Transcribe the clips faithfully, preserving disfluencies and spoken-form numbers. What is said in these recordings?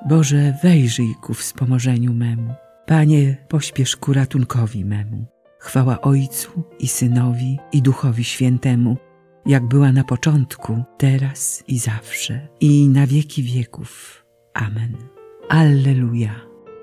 Boże, wejrzyj ku wspomożeniu memu. Panie, pośpiesz ku ratunkowi memu. Chwała Ojcu i Synowi i Duchowi Świętemu, jak była na początku, teraz i zawsze, i na wieki wieków. Amen. Alleluja.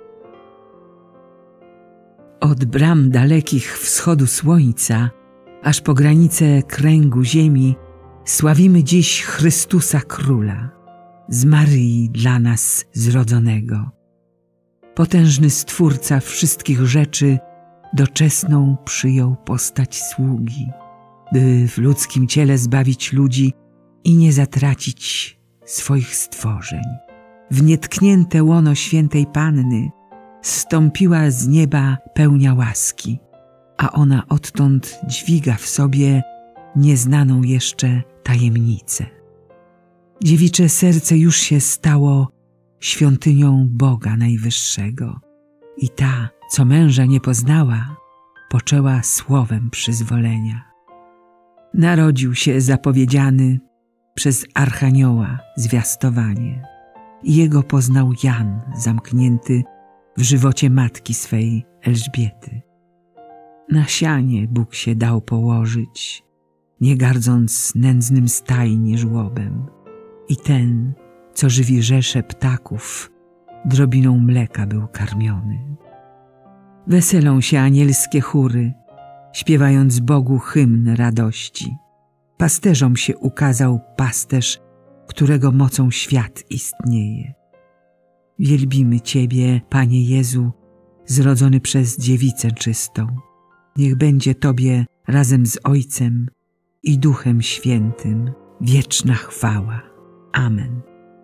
Od bram dalekich wschodu słońca, aż po granice kręgu ziemi, sławimy dziś Chrystusa Króla, z Maryi dla nas zrodzonego. Potężny Stwórca wszystkich rzeczy doczesną przyjął postać sługi, by w ludzkim ciele zbawić ludzi i nie zatracić swoich stworzeń. W nietknięte łono świętej Panny zstąpiła z nieba pełnia łaski, a ona odtąd dźwiga w sobie nieznaną jeszcze tajemnicę. Dziewicze serce już się stało świątynią Boga Najwyższego i ta, co męża nie poznała, poczęła słowem przyzwolenia. Narodził się zapowiedziany przez Archanioła zwiastowanie i jego poznał Jan zamknięty w żywocie matki swej Elżbiety. Na sianie Bóg się dał położyć, nie gardząc nędznym stajni żłobem. I ten, co żywi rzesze ptaków, drobiną mleka był karmiony. Weselą się anielskie chóry, śpiewając Bogu hymn radości. Pasterzom się ukazał pasterz, którego mocą świat istnieje. Wielbimy Ciebie, Panie Jezu, zrodzony przez dziewicę czystą. Niech będzie Tobie razem z Ojcem i Duchem Świętym wieczna chwała. Amen.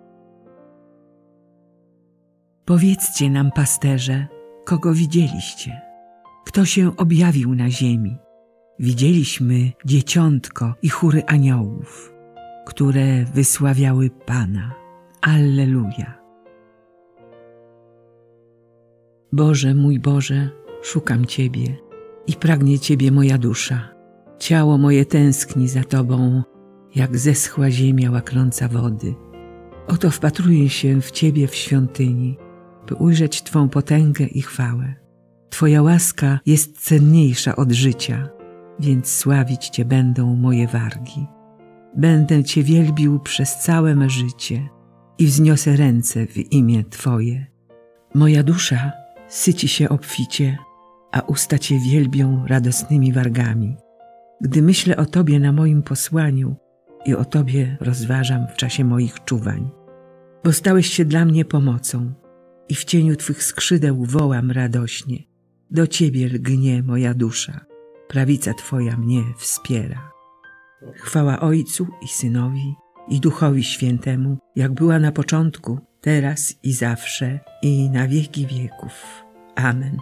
Powiedzcie nam, pasterze, kogo widzieliście? Kto się objawił na ziemi? Widzieliśmy dzieciątko i chóry aniołów, które wysławiały Pana. Alleluja. Boże, mój Boże, szukam Ciebie i pragnie Ciebie moja dusza. Ciało moje tęskni za Tobą, jak zeschła ziemia łaknąca wody. Oto wpatruję się w Ciebie w świątyni, by ujrzeć Twą potęgę i chwałę. Twoja łaska jest cenniejsza od życia, więc sławić Cię będą moje wargi. Będę Cię wielbił przez całe me życie i wzniosę ręce w imię Twoje. Moja dusza syci się obficie, a usta Cię wielbią radosnymi wargami. Gdy myślę o Tobie na moim posłaniu i o Tobie rozważam w czasie moich czuwań. Bo stałeś się dla mnie pomocą i w cieniu Twych skrzydeł wołam radośnie. Do Ciebie lgnie moja dusza, prawica Twoja mnie wspiera. Chwała Ojcu i Synowi i Duchowi Świętemu, jak była na początku, teraz i zawsze, i na wieki wieków. Amen.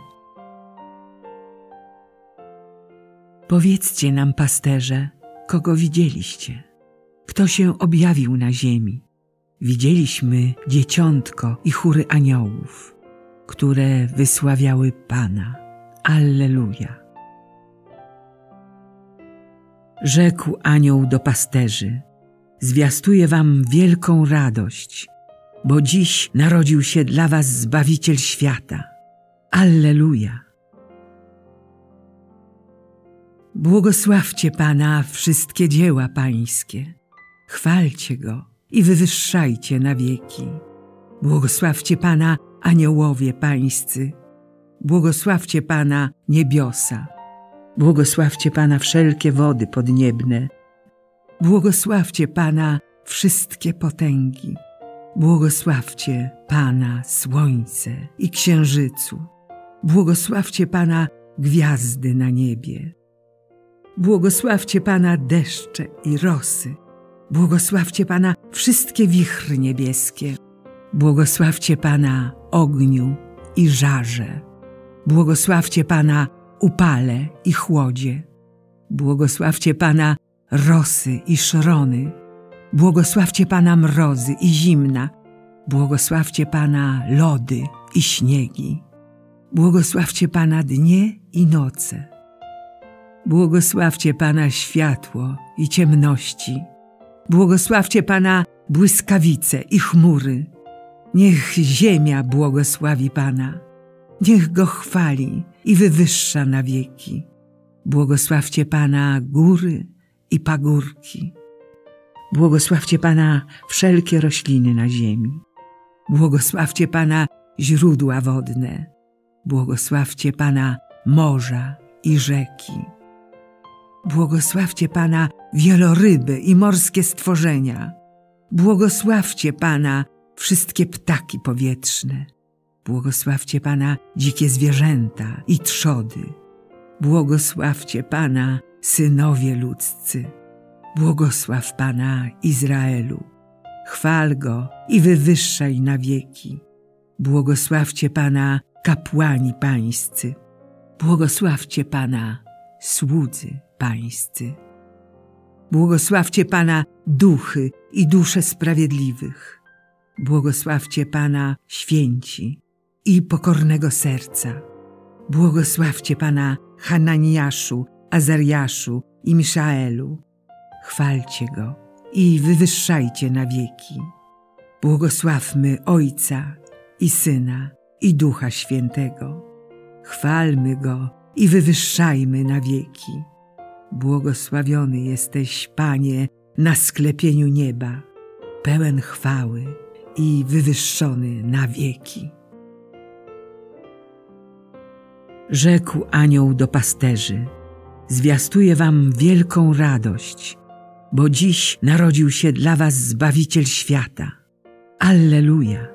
Powiedzcie nam, pasterze, kogo widzieliście? Kto się objawił na ziemi? Widzieliśmy dzieciątko i chóry aniołów, które wysławiały Pana. Alleluja. Rzekł anioł do pasterzy: zwiastuję wam wielką radość, bo dziś narodził się dla was Zbawiciel świata. Alleluja. Błogosławcie Pana wszystkie dzieła Pańskie. Chwalcie Go i wywyższajcie na wieki. Błogosławcie Pana aniołowie Pańscy. Błogosławcie Pana niebiosa. Błogosławcie Pana wszelkie wody podniebne. Błogosławcie Pana wszystkie potęgi. Błogosławcie Pana słońce i księżycu. Błogosławcie Pana gwiazdy na niebie. Błogosławcie Pana deszcze i rosy. Błogosławcie Pana wszystkie wichry niebieskie. Błogosławcie Pana ogniu i żarze. Błogosławcie Pana upale i chłodzie. Błogosławcie Pana rosy i szrony. Błogosławcie Pana mrozy i zimna. Błogosławcie Pana lody i śniegi. Błogosławcie Pana dnie i noce. Błogosławcie Pana światło i ciemności. Błogosławcie Pana błyskawice i chmury. Niech ziemia błogosławi Pana, niech Go chwali i wywyższa na wieki. Błogosławcie Pana góry i pagórki. Błogosławcie Pana wszelkie rośliny na ziemi. Błogosławcie Pana źródła wodne. Błogosławcie Pana morza i rzeki. Błogosławcie Pana wieloryby i morskie stworzenia. Błogosławcie Pana wszystkie ptaki powietrzne. Błogosławcie Pana dzikie zwierzęta i trzody. Błogosławcie Pana synowie ludzcy. Błogosław Pana Izraelu. Chwal Go i wywyższaj na wieki. Błogosławcie Pana kapłani pańscy. Błogosławcie Pana słudzy pańscy. Błogosławcie Pana duchy i dusze sprawiedliwych. Błogosławcie Pana święci i pokornego serca. Błogosławcie Pana Hananiaszu, Azariaszu i Miszaelu. Chwalcie Go i wywyższajcie na wieki. Błogosławmy Ojca i Syna i Ducha Świętego. Chwalmy Go i wywyższajmy na wieki. Błogosławiony jesteś, Panie, na sklepieniu nieba, pełen chwały i wywyższony na wieki. Rzekł anioł do pasterzy: zwiastuję wam wielką radość, bo dziś narodził się dla was Zbawiciel świata. Alleluja!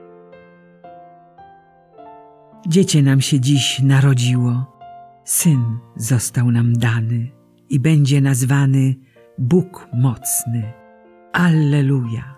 Dziecię nam się dziś narodziło, Syn został nam dany i będzie nazwany Bóg Mocny. Alleluja!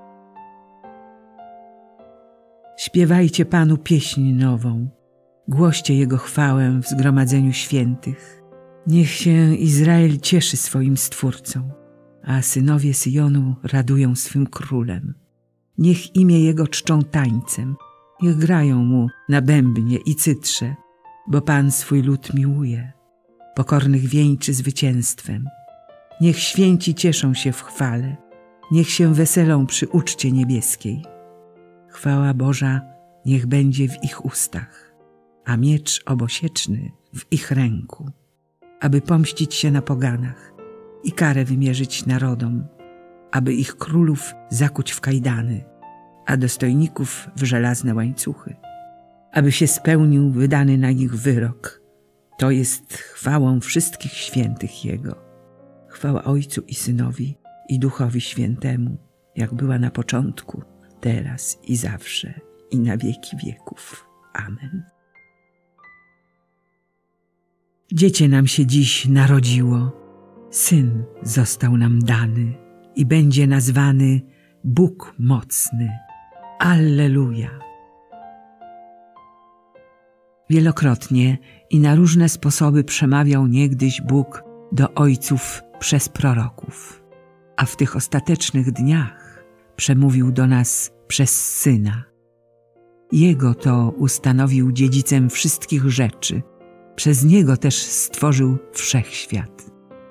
Śpiewajcie Panu pieśń nową, głoście Jego chwałę w zgromadzeniu świętych. Niech się Izrael cieszy swoim Stwórcą, a synowie Syjonu radują swym Królem. Niech imię Jego czczą tańcem, niech grają Mu na bębnie i cytrze, bo Pan swój lud miłuje, pokornych wieńczy zwycięstwem. Niech święci cieszą się w chwale, niech się weselą przy uczcie niebieskiej. Chwała Boża niech będzie w ich ustach, a miecz obosieczny w ich ręku, aby pomścić się na poganach i karę wymierzyć narodom, aby ich królów zakuć w kajdany, a dostojników w żelazne łańcuchy, aby się spełnił wydany na nich wyrok. To jest chwałą wszystkich świętych Jego. Chwała Ojcu i Synowi i Duchowi Świętemu, jak była na początku, teraz i zawsze, i na wieki wieków. Amen. Dziecię nam się dziś narodziło, Syn został nam dany i będzie nazwany Bóg Mocny. Alleluja! Wielokrotnie i na różne sposoby przemawiał niegdyś Bóg do ojców przez proroków, a w tych ostatecznych dniach przemówił do nas przez Syna. Jego to ustanowił dziedzicem wszystkich rzeczy, przez Niego też stworzył wszechświat.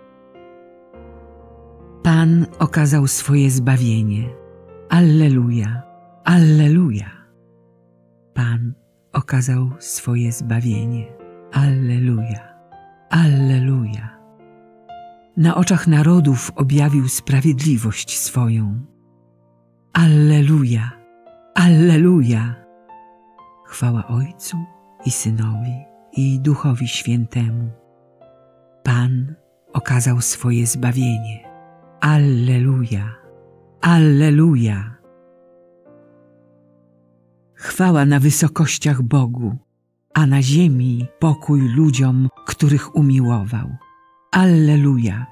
Pan okazał swoje zbawienie. Alleluja! Alleluja! Pan okazał swoje zbawienie. Alleluja! Alleluja! Na oczach narodów objawił sprawiedliwość swoją. Alleluja! Alleluja! Chwała Ojcu i Synowi i Duchowi Świętemu. Pan okazał swoje zbawienie. Alleluja! Alleluja! Chwała na wysokościach Bogu, a na ziemi pokój ludziom, których umiłował. Alleluja!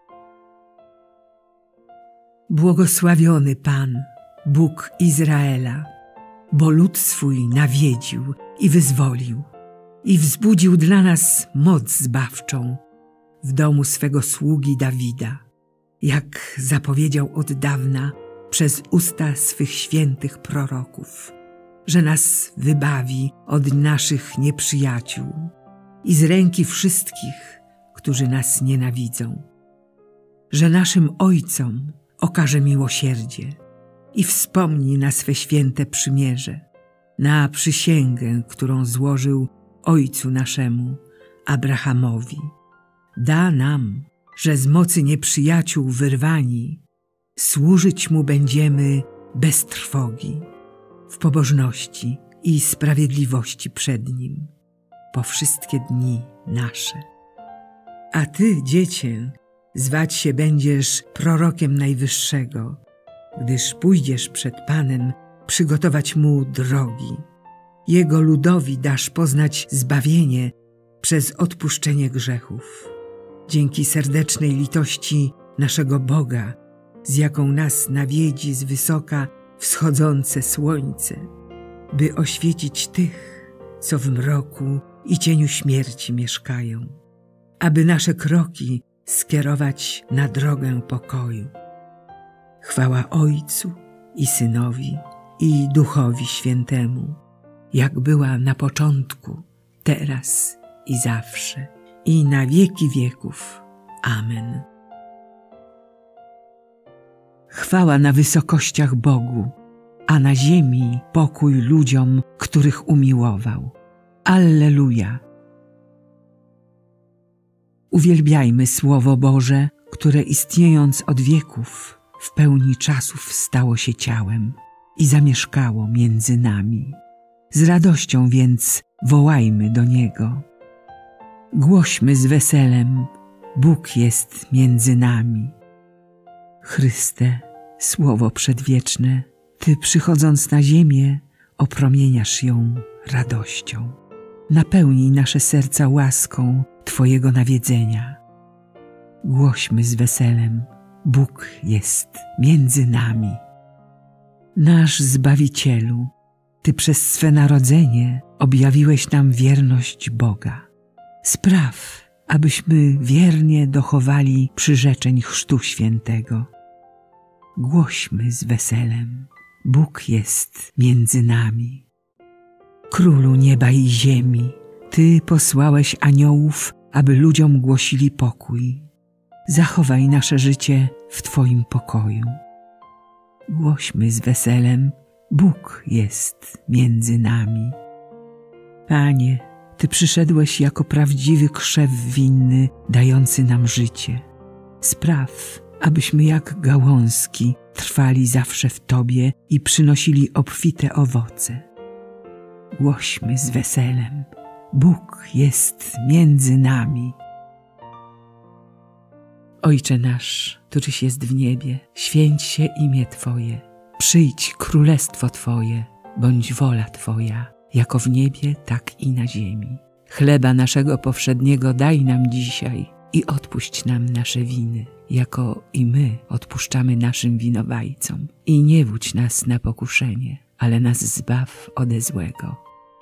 Błogosławiony Pan, Bóg Izraela, bo lud swój nawiedził i wyzwolił i wzbudził dla nas moc zbawczą w domu swego sługi Dawida, jak zapowiedział od dawna przez usta swych świętych proroków, że nas wybawi od naszych nieprzyjaciół i z ręki wszystkich, którzy nas nienawidzą, że naszym ojcom okaże miłosierdzie i wspomnij na swe święte przymierze, na przysięgę, którą złożył Ojcu naszemu, Abrahamowi. Da nam, że z mocy nieprzyjaciół wyrwani, służyć Mu będziemy bez trwogi, w pobożności i sprawiedliwości przed Nim, po wszystkie dni nasze. A Ty, Dziecię, zwać się będziesz prorokiem Najwyższego, gdyż pójdziesz przed Panem przygotować Mu drogi. Jego ludowi dasz poznać zbawienie przez odpuszczenie grzechów. Dzięki serdecznej litości naszego Boga, z jaką nas nawiedzi z wysoka wschodzące słońce, by oświecić tych, co w mroku i cieniu śmierci mieszkają, aby nasze kroki skierować na drogę pokoju. Chwała Ojcu i Synowi i Duchowi Świętemu, jak była na początku, teraz i zawsze, i na wieki wieków. Amen. Chwała na wysokościach Bogu, a na ziemi pokój ludziom, których umiłował. Alleluja! Uwielbiajmy Słowo Boże, które istniejąc od wieków, w pełni czasów stało się ciałem i zamieszkało między nami. Z radością więc wołajmy do Niego. Głośmy z weselem, Bóg jest między nami. Chryste, Słowo przedwieczne, Ty przychodząc na ziemię, opromieniasz ją radością. Napełnij nasze serca łaską Twojego nawiedzenia. Głośmy z weselem, Bóg jest między nami. Nasz Zbawicielu, Ty przez swe narodzenie objawiłeś nam wierność Boga. Spraw, abyśmy wiernie dochowali przyrzeczeń Chrztu Świętego. Głośmy z weselem, Bóg jest między nami. Królu nieba i ziemi, Ty posłałeś aniołów, aby ludziom głosili pokój. Zachowaj nasze życie w Twoim pokoju. Głośmy z weselem, Bóg jest między nami. Panie, Ty przyszedłeś jako prawdziwy krzew winny, dający nam życie. Spraw, abyśmy jak gałązki trwali zawsze w Tobie i przynosili obfite owoce. Głośmy z weselem, Bóg jest między nami. Ojcze nasz, któryś jest w niebie, święć się imię Twoje. Przyjdź królestwo Twoje, bądź wola Twoja, jako w niebie, tak i na ziemi. Chleba naszego powszedniego daj nam dzisiaj i odpuść nam nasze winy, jako i my odpuszczamy naszym winowajcom. I nie wódź nas na pokuszenie, ale nas zbaw ode złego.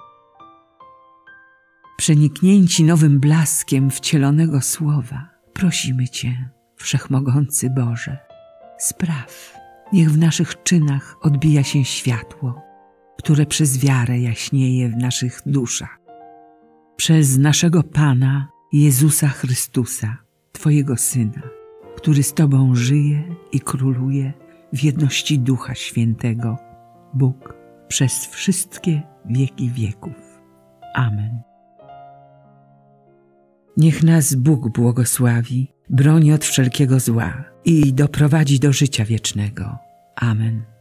Przeniknięci nowym blaskiem wcielonego słowa, prosimy Cię, Wszechmogący Boże, spraw, niech w naszych czynach odbija się światło, które przez wiarę jaśnieje w naszych duszach. Przez naszego Pana Jezusa Chrystusa, Twojego Syna, który z Tobą żyje i króluje w jedności Ducha Świętego, Bóg przez wszystkie wieki wieków. Amen. Niech nas Bóg błogosławi, broni od wszelkiego zła i doprowadzi do życia wiecznego. Amen.